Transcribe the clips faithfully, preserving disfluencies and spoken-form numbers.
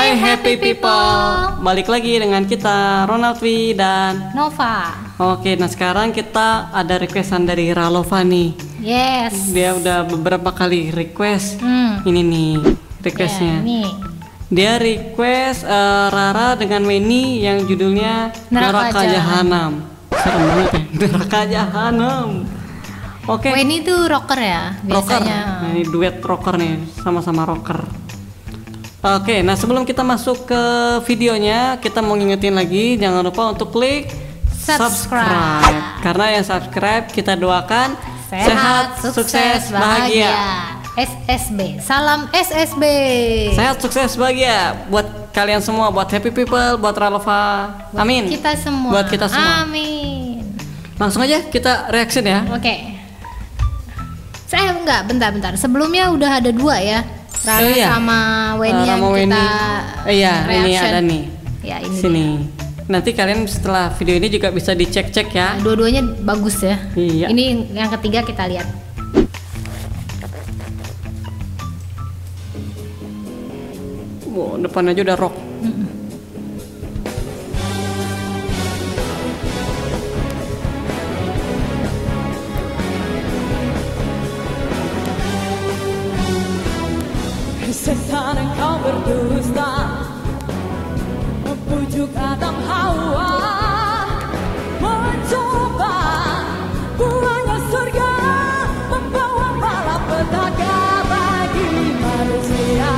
Hai happy people, balik lagi dengan kita Ronaldwi dan Nova. Oke, nah sekarang kita ada requestan dari Ralova nih. Yes. Dia udah beberapa kali request. Hmm. Ini nih requestnya. Ya, nih. Dia request uh, Rara dengan Weni yang judulnya Neraka Neraka Jahanam. Serem banget ya, Neraka Jahanam. Oke. Weni tuh rocker ya Rocker. biasanya. Nah, ini duet rocker nih, sama-sama rocker. Oke, nah sebelum kita masuk ke videonya, kita mau ngingetin lagi, jangan lupa untuk klik Subscribe. subscribe. Karena yang subscribe kita doakan Sehat, sukses, bahagia. S S B. Salam S S B. Sehat, sukses, bahagia buat kalian semua, buat happy people, buat Ralova. Buat Amin. kita semua. Buat kita semua. Amin. Langsung aja kita reaction ya. Oke. Saya enggak, bentar-bentar. Sebelumnya udah ada dua ya. Rara Oh, iya. sama Weni Rara yang sama kita Weni. Eh, iya, ini reaction. ada nih. Ya, ini Sini. Nanti kalian setelah video ini juga bisa dicek-cek ya. dia. Dua-duanya bagus ya. Iya. Ini yang ketiga kita lihat. Wow, depan aja udah rock. Setan engkau berdusta, membujuk Adam Hawa, mencoba buahnya surga, membawa malapetaka bagi manusia.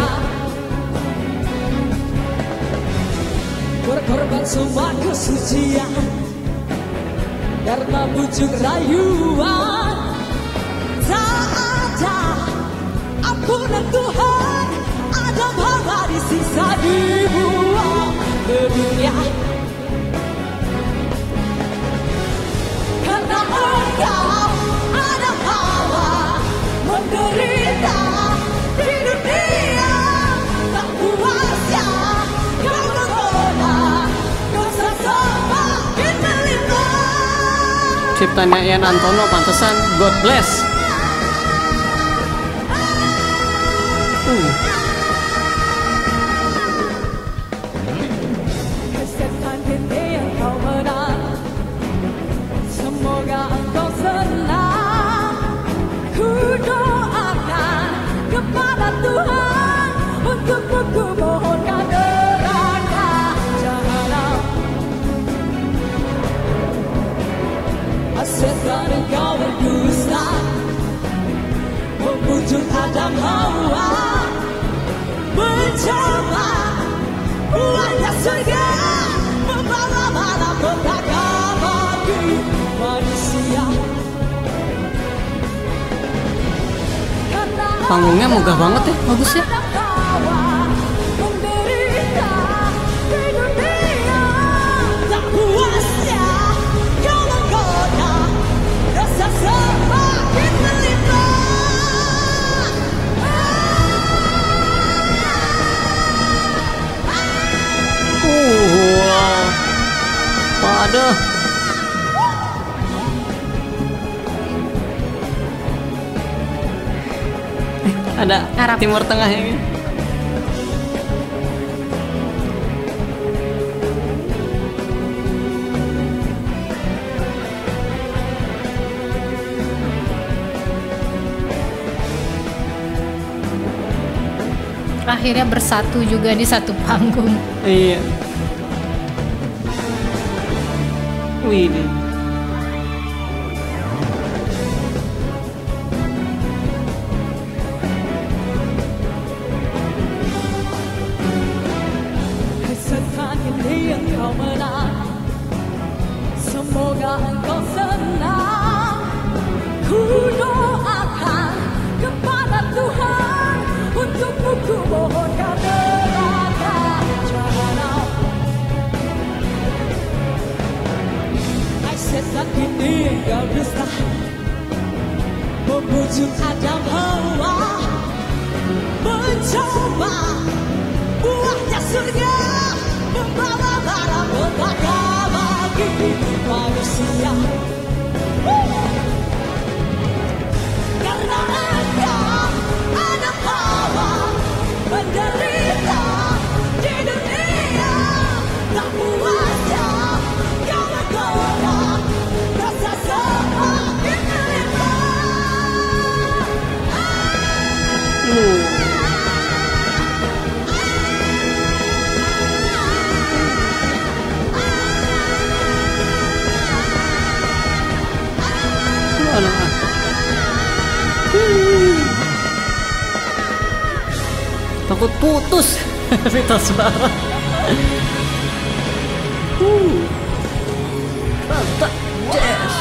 Berkorban semua kesucian karena bujuk rayuan. Tak ada ampunan Tuhan, Adam Hawa disiksa dibuang ke dunia. Karena engkau Adam Hawa menderita di dunia, tak puasnya kau menggoda, dosa semakin melimpah. Ciptanya Ian Antono, pantesan God bless. Uh. Setan ini engkau menang, semoga engkau senang. Ku doakan kepada Tuhan, untukmu ku mohonkan neraka jahanam. Setan engkau berdusta, membujuk Adam Hawa, mencoba buahnya surga, membawa malapetaka bagi manusia. Karena Panggungnya megah banget ya, bagus ya. Adam Hawa menderita di dunia, tak puasnya kau menggoda, dosa semakin melimpah. Uh, wow. Waduh. Eh, ada Arab. Timur Tengah ini. Akhirnya bersatu juga di satu panggung. Iya. Wih. Setan ini engkau menang, semoga engkau senang. Ku doakan kepada Tuhan, untukmu ku mohonkan neraka jahanam. Hai setan ini engkau dusta, membujuk Adam Hawa, mencoba buahnya surga, membawa malapetaka bagi manusia. Karena engkau Adam Hawa menderita di putus Vita Suara. Uh. Ranta Jazz.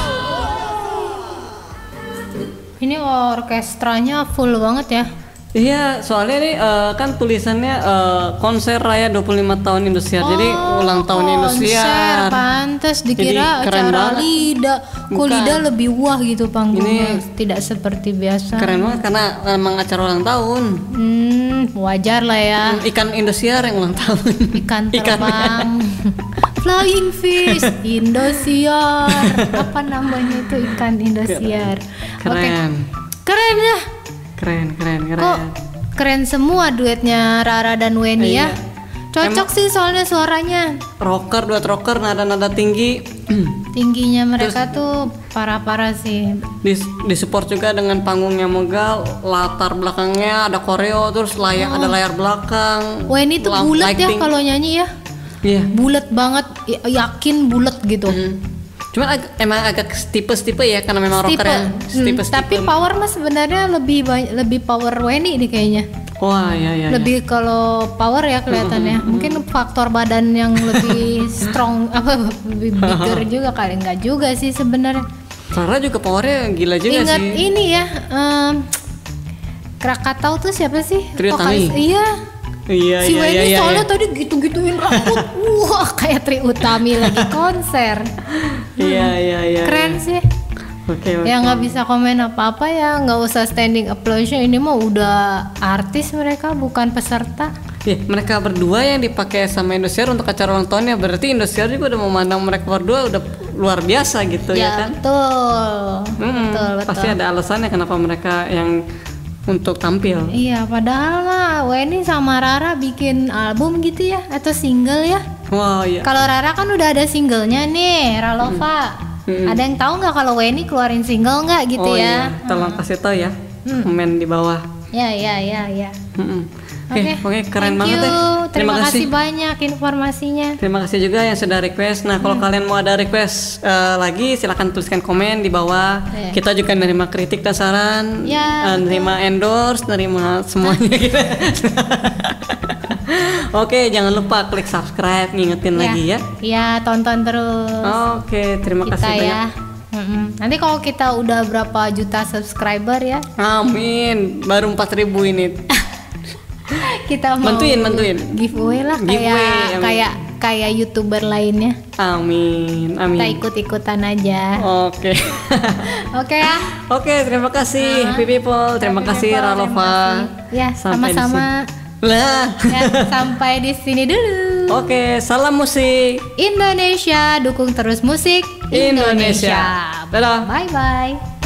Ini orkestranya full banget ya. Iya, soalnya nih eh, kan tulisannya eh, konser raya dua puluh lima tahun Indosiar. Jadi ulang tahun konser, Indosiar. pantes Jadi dikira keren acara banget. Lida. Kok Bukan. Lida lebih wah gitu panggungnya, Ini tidak seperti biasa. Keren banget karena emang acara ulang tahun. Hmm, wajar lah ya. Ikan Indosiar yang ulang tahun. Ikan Ikan. terbang. Flying fish Indosiar. Apa namanya itu ikan Indosiar? Oke. Keren. Keren ya. Keren, keren, keren. Kok keren semua duetnya Rara dan Weni ya. Iya. Cocok sih soalnya suaranya. Rocker, duet rocker, nada-nada tinggi. Tingginya mereka tuh parah-parah sih. Dis, disupport juga dengan panggungnya megah, latar belakangnya ada koreo, terus layar ada layar belakang. Weni tuh lamp bulat ya lighting. kalau nyanyi ya. Iya. Bulat banget, y- yakin bulat gitu. Hmm. Cuman ag- emang agak tipes-tipe ya karena memang rocker ya. Hmm, Tipes-tipe. tapi power mah sebenarnya lebih banyak, lebih power Weni nih kayaknya. Wah, iya iya. Lebih kalau power ya kelihatannya. Mungkin faktor badan yang lebih strong apa lebih bigger juga kali, enggak juga sih sebenarnya. Rara juga powernya gila juga Ingat sih. ini ya, em, Krakatau tuh siapa sih? Trio Vokalis- Tami. Iya. Iya Si iya Weni iya. iya, soalnya iya. tadi gitu-gituin rambut. Wah, kayak Tri Utami lagi konser. Iya iya iya. Keren iya. sih. Oke oke. Ya nggak bisa komen apa-apa ya, nggak usah standing applause-nya. Ini mah udah artis mereka, bukan peserta. Iya, mereka berdua yang dipakai sama Indosiar untuk acara ulang tahunnya. Berarti Indosiar juga udah memandang mereka berdua udah luar biasa gitu ya, kan? betul. Hmm, Betul, betul. Pasti ada alasannya kenapa mereka yang untuk tampil. Iya, padahal mah Weni sama Rara bikin album gitu ya, atau single ya. Wah iya. Kalau Rara kan udah ada singlenya nih, Ralova. Ada yang tahu nggak kalau Weni keluarin single nggak gitu oh ya? iya, tolong kasih tahu ya. Komen di bawah. Ya, ya, ya, ya. Mm-mm. Oke, oke, keren thank banget you. ya. Terima, kasih banyak informasinya. Terima kasih juga yang sudah request. Nah, kalau kalian mau ada request eh, lagi, silahkan tuliskan komen di bawah. Iya. Kita juga nerima kritik dan saran, Ya, eh, nerima endorse, nerima semuanya. gitu. Oke, jangan lupa klik subscribe, ngingetin lagi ya. Iya, tonton terus. Oke, terima kita kasih ya. banyak. Mm-mm. Nanti kalau kita udah berapa juta subscriber ya, Amin. Baru empat ribu ini. kita mau Bantuin, bantuin. giveaway lah Giveaway kayak yang- kayak kayak youtuber lainnya. Amin. Kita Amin. ikut-ikutan aja. Oke. Oke ya. Oke, terima kasih Happy People. Terima Happy kasih people, Ralova. terima kasih. Ya, Sampai di sama-sama. sini. Lah. Ya, sampai di sini dulu. Oke, salam musik Indonesia, dukung terus musik Indonesia. Dadah. Bye bye.